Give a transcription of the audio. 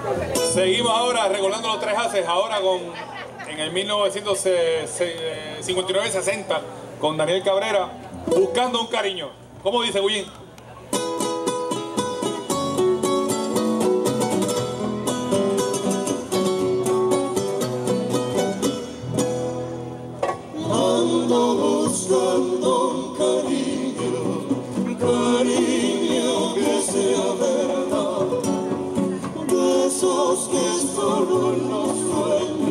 Seguimos ahora recordando los tres haces, ahora en el 1959-60 con Daniel Cabrera, Buscando un cariño. ¿Cómo dice Guillín? Ando buscando un cariño que sea verdad, de esos que solo en los sueños